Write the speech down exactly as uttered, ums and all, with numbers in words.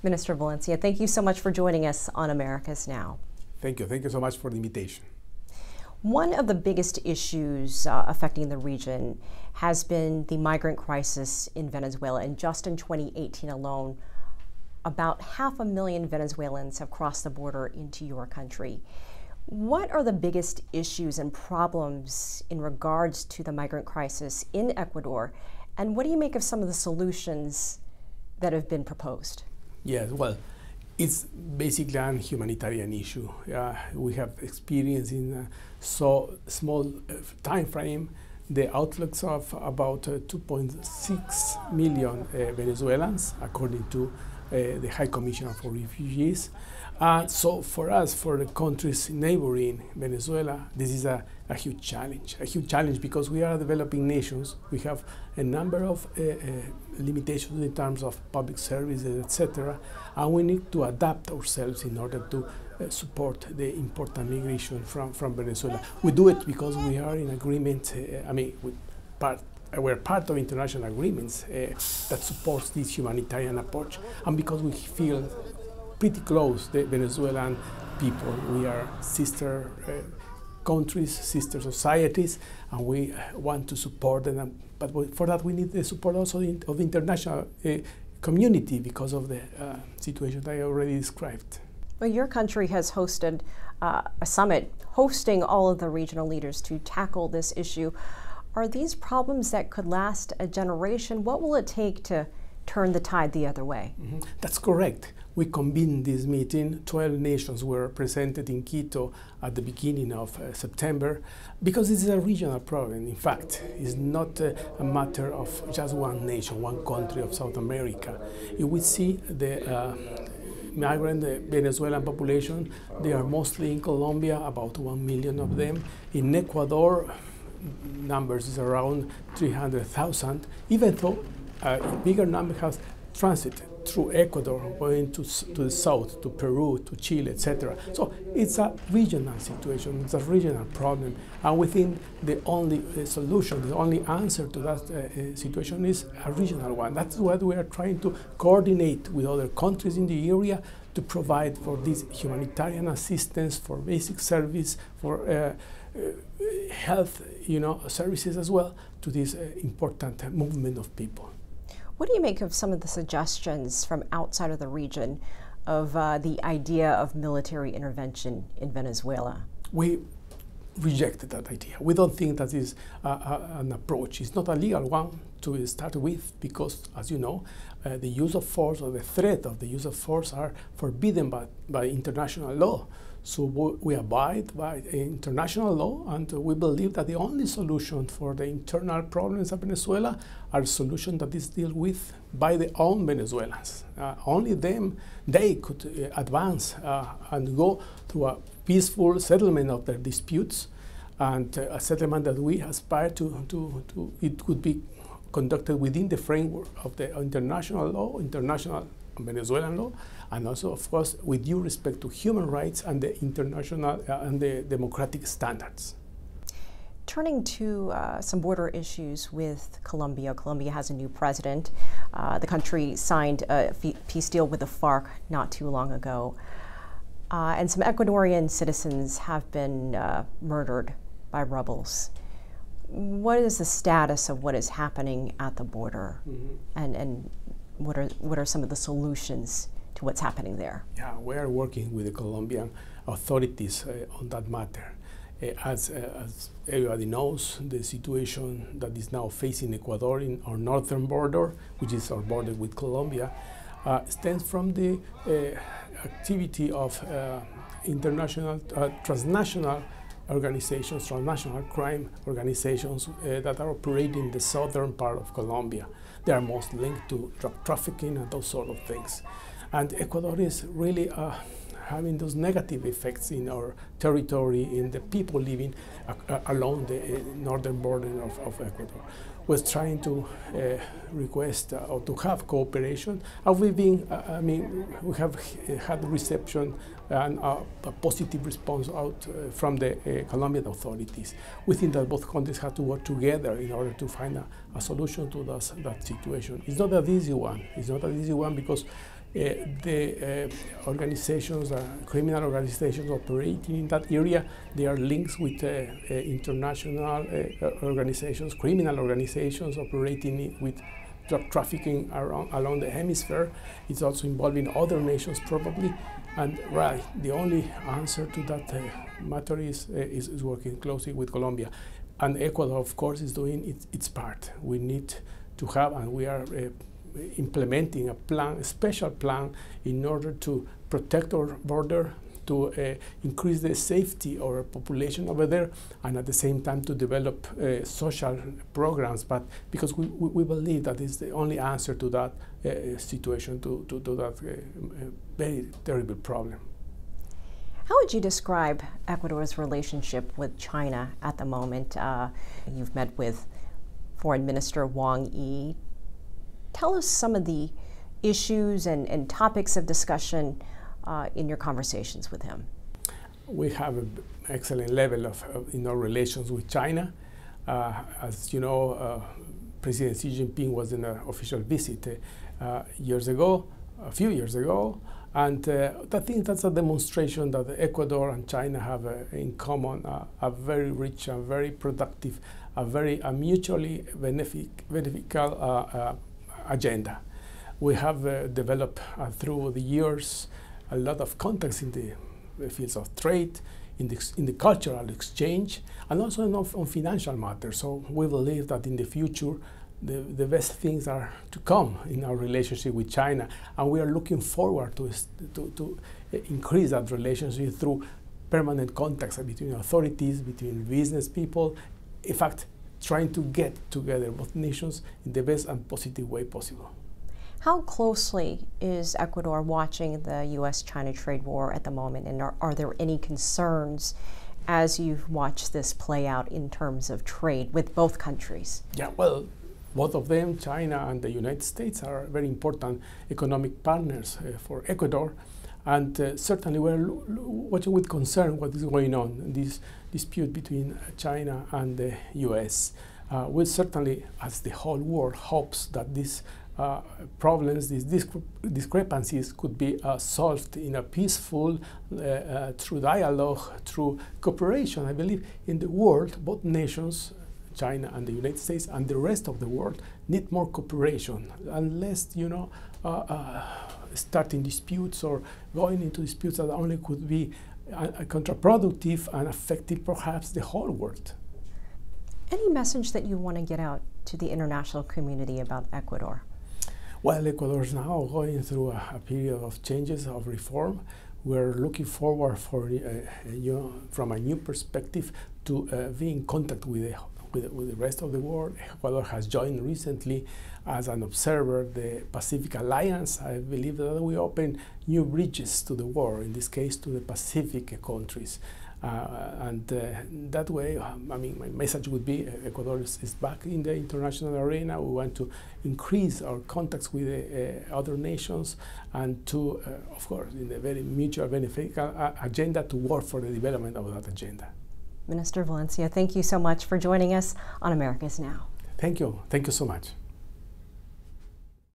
Minister Valencia, thank you so much for joining us on Americas Now. Thank you. Thank you so much for the invitation. One of the biggest issues uh, affecting the region has been the migrant crisis in Venezuela. And just in twenty eighteen alone, about half a million Venezuelans have crossed the border into your country. What are the biggest issues and problems in regards to the migrant crisis in Ecuador? And what do you make of some of the solutions that have been proposed? Yes, well, it's basically an humanitarian issue. Uh, we have experienced in a so small uh, time frame the outlooks of about uh, two point six million uh, Venezuelans, according to uh, the High Commissioner for Refugees. Uh, so for us, for the countries neighboring Venezuela, this is a, a huge challenge, a huge challenge because we are developing nations. We have a number of uh, uh, limitations in terms of public services, et cetera, and we need to adapt ourselves in order to uh, support the important migration from, from Venezuela. We do it because we are in agreement, uh, I mean, with part, uh, we're part of international agreements uh, that supports this humanitarian approach, and because we feel pretty close, the Venezuelan people. We are sister uh, countries, sister societies, and we uh, want to support them. But for that, we need the support also in, of the international uh, community because of the uh, situation that I already described. Well, your country has hosted uh, a summit hosting all of the regional leaders to tackle this issue. Are these problems that could last a generation? What will it take to turn the tide the other way? Mm-hmm. That's correct. We convened this meeting. twelve nations were presented in Quito at the beginning of uh, September because this is a regional problem. In fact, it's not uh, a matter of just one nation, one country of South America. If we see the uh, migrant the Venezuelan population, they are mostly in Colombia, about one million of them. In Ecuador, numbers is around three hundred thousand, even though a bigger number has transited through Ecuador, going to, to the south, to Peru, to Chile, et cetera. So it's a regional situation, it's a regional problem, and we think the only uh, solution, the only answer to that uh, situation is a regional one. That's what we are trying to coordinate with other countries in the area to provide for this humanitarian assistance, for basic service, for uh, uh, health, you know, services as well to this uh, important movement of people. What do you make of some of the suggestions from outside of the region of uh, the idea of military intervention in Venezuela? We rejected that idea. We don't think that is uh, uh, an approach. It's not a legal one to start with because, as you know, uh, the use of force or the threat of the use of force are forbidden by, by international law. So we abide by international law, and we believe that the only solution for the internal problems of Venezuela are a solution that is dealt with by the own Venezuelans. Uh, only them, they could uh, advance uh, and go through a peaceful settlement of their disputes, and uh, a settlement that we aspire to, to, to, it could be conducted within the framework of the international law, international Venezuelan law, and also, of course, with due respect to human rights and the international uh, and the democratic standards. Turning to uh, some border issues with Colombia. Colombia has a new president. Uh, the country signed a peace deal with the FARC not too long ago. Uh, and some Ecuadorian citizens have been uh, murdered by rebels. What is the status of what is happening at the border? Mm-hmm. and, and what are, what are some of the solutions to what's happening there? Yeah, we are working with the Colombian authorities uh, on that matter. Uh, as, uh, as everybody knows, the situation that is now facing Ecuador in our northern border, which is our border with Colombia, uh, stems from the uh, activity of uh, international, uh, transnational organizations, transnational crime organizations uh, that are operating in the southern part of Colombia. They are most linked to drug trafficking and those sort of things. And Ecuador is really uh, having those negative effects in our territory, in the people living uh, along the uh, northern border of, of Ecuador. We're trying to uh, request uh, or to have cooperation. And we've been, uh, I mean, we have had reception and uh, a positive response out uh, from the uh, Colombian authorities. We think that both countries have to work together in order to find a, a solution to this, that situation. It's not an easy one. It's not an easy one because the uh, organizations, uh, criminal organizations operating in that area, they are linked with uh, uh, international uh, organizations, criminal organizations operating with drug trafficking around, along the hemisphere. It's also involving other nations probably. And right, the only answer to that uh, matter is, uh, is, is working closely with Colombia. And Ecuador, of course, is doing its, its part. We need to have, and we are uh, implementing a plan, a special plan, in order to protect our border, to uh, increase the safety of our population over there, and at the same time to develop uh, social programs. But because we, we, we believe that is the only answer to that uh, situation, to, to, to that uh, very terrible problem. How would you describe Ecuador's relationship with China at the moment? Uh, you've met with Foreign Minister Wang Yi. Tell us some of the issues and, and topics of discussion uh, in your conversations with him. We have an excellent level of, of in our relations with China. Uh, as you know, uh, President Xi Jinping was in an official visit uh, years ago, a few years ago, and uh, I think that's a demonstration that Ecuador and China have uh, in common uh, a very rich and very productive, a very uh, mutually benefic beneficial uh, uh, agenda. We have uh, developed uh, through the years a lot of contacts in the fields of trade, in the, in the cultural exchange, and also on, on financial matters. So we believe that in the future the, the best things are to come in our relationship with China, and we are looking forward to, to, to increase that relationship through permanent contacts between authorities, between business people, in fact trying to get together both nations in the best and positive way possible. How closely is Ecuador watching the U S China trade war at the moment, and are, are there any concerns as you've watched this play out in terms of trade with both countries? Yeah, well, both of them, China and the United States, are very important economic partners uh, for Ecuador, and uh, certainly we're watching with concern what is going on in this dispute between China and the U S. Uh, we certainly, as the whole world, hopes that these uh, problems, these discre discrepancies could be uh, solved in a peaceful, uh, uh, through dialogue, through cooperation. I believe in the world, both nations, China and the United States and the rest of the world, need more cooperation. Unless, you know, uh, uh, starting disputes or going into disputes that only could be uh, counterproductive and affecting perhaps the whole world. Any message that you want to get out to the international community about Ecuador? Well, Ecuador is now going through a, a period of changes, of reform. We're looking forward for, uh, you know, from a new perspective to uh, be in contact with the, with, with the rest of the world. Ecuador has joined recently as an observer the Pacific Alliance. I believe that we open new bridges to the world, in this case to the Pacific countries. Uh, and uh, that way, um, I mean, my message would be uh, Ecuador is, is back in the international arena. We want to increase our contacts with uh, uh, other nations, and to, uh, of course, in a very mutual beneficial uh, agenda, to work for the development of that agenda. Minister Valencia, thank you so much for joining us on America's Now. Thank you. Thank you so much.